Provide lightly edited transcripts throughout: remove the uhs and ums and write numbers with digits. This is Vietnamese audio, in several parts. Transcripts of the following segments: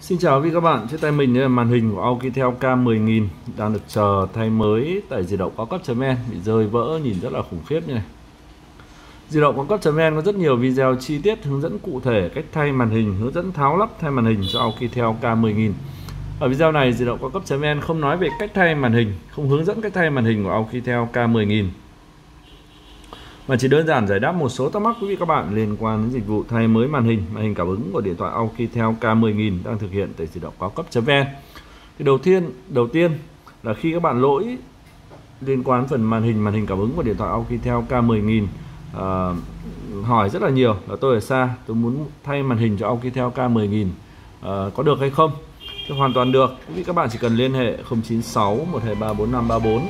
Xin chào quý vị các bạn, trên tay mình đây là màn hình của Alcatel K10000 đang được chờ thay mới tại di động cao cấp.vn, bị rơi vỡ nhìn rất là khủng khiếp như này. Di động cao cấp.vn có rất nhiều video chi tiết hướng dẫn cụ thể cách thay màn hình, hướng dẫn tháo lắp thay màn hình cho Alcatel K10000. Ở video này di động cao cấp.vn không nói về cách thay màn hình, không hướng dẫn cách thay màn hình của Alcatel K10000, mà chỉ đơn giản giải đáp một số thắc mắc quý vị các bạn liên quan đến dịch vụ thay mới màn hình cảm ứng của điện thoại Alcatel K10000 đang thực hiện tại di động cao cấp.vn. Thì đầu tiên là khi các bạn lỗi liên quan phần màn hình cảm ứng của điện thoại Alcatel K10000 hỏi rất là nhiều là tôi ở xa, tôi muốn thay màn hình cho Alcatel K10000 có được hay không? Thì hoàn toàn được. Quý vị các bạn chỉ cần liên hệ 096 123 4534.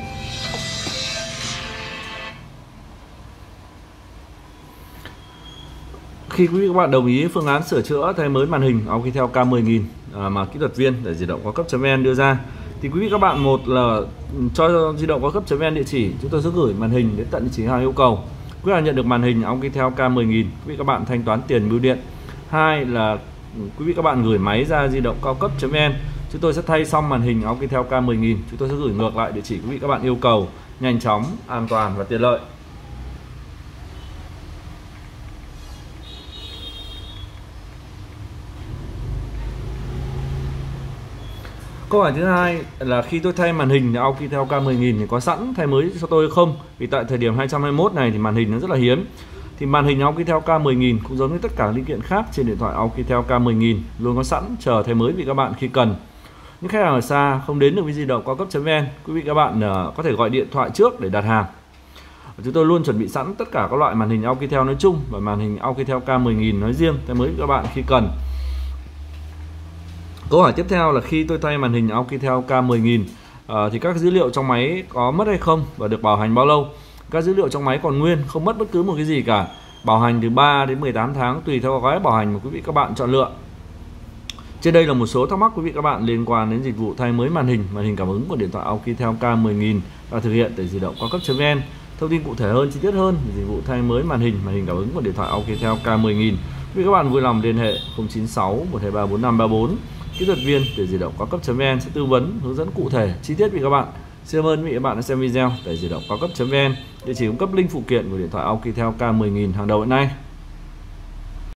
Khi quý vị các bạn đồng ý phương án sửa chữa thay mới màn hình Alcatel K10000 mà kỹ thuật viên để di động cao cấp.vn đưa ra, thì quý vị các bạn một là cho di động cao cấp.vn địa chỉ, chúng tôi sẽ gửi màn hình đến tận địa chỉ hàng yêu cầu. Quý bạn nhận được màn hình Alcatel K10000, quý vị các bạn thanh toán tiền bưu điện. Hai là quý vị các bạn gửi máy ra di động cao cấp.vn, chúng tôi sẽ thay xong màn hình Alcatel K10000, chúng tôi sẽ gửi ngược lại địa chỉ quý vị các bạn yêu cầu, nhanh chóng, an toàn và tiện lợi. Câu hỏi thứ hai là khi tôi thay màn hình Alcatel K10000 thì có sẵn thay mới cho tôi không? Vì tại thời điểm 2021 này thì màn hình nó rất là hiếm. Thì màn hình Alcatel K10000 cũng giống như tất cả linh kiện khác trên điện thoại Alcatel K10000 luôn có sẵn chờ thay mới vì các bạn khi cần. Những khách hàng ở xa không đến được với di động cao cấp.vn, quý vị các bạn có thể gọi điện thoại trước để đặt hàng. Chúng tôi luôn chuẩn bị sẵn tất cả các loại màn hình Alcatel nói chung và màn hình Alcatel K10000 nói riêng thay mới với các bạn khi cần. Câu hỏi tiếp theo là khi tôi thay màn hình Alcatel K10000 thì các dữ liệu trong máy có mất hay không và được bảo hành bao lâu? Các dữ liệu trong máy còn nguyên, không mất bất cứ một cái gì cả. Bảo hành từ 3 đến 18 tháng tùy theo gói bảo hành mà quý vị các bạn chọn lựa. Trên đây là một số thắc mắc quý vị các bạn liên quan đến dịch vụ thay mới màn hình cảm ứng của điện thoại Alcatel K10000 và thực hiện tại di động cao cấp.vn. Thông tin cụ thể hơn, chi tiết hơn về dịch vụ thay mới màn hình cảm ứng của điện thoại Alcatel K10000, quý vị các bạn vui lòng liên hệ 096 123 4534. Kỹ thuật viên từ di động cao cấp.vn sẽ tư vấn hướng dẫn cụ thể chi tiết với các bạn. Xin cảm ơn quý vị các bạn đã xem video tại di động cao cấp.vn, địa chỉ cung cấp link phụ kiện của điện thoại Alcatel K10000 hàng đầu hiện nay.